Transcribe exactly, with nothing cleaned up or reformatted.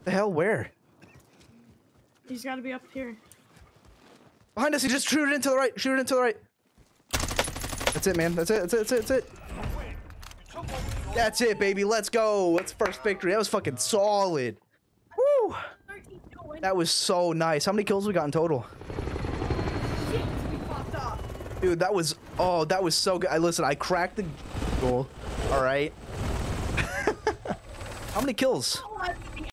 The hell? Where? He's got to be up here. Behind us. He just shoot it into the right. Shoot it into the right. That's it, man. That's it. That's it. That's it. That's it. That's it, baby. Let's go. That's first victory. That was fucking solid. Woo. That was so nice. How many kills we got in total? Dude, that was, oh, that was so good. I listen, I cracked the goal. All right. How many kills?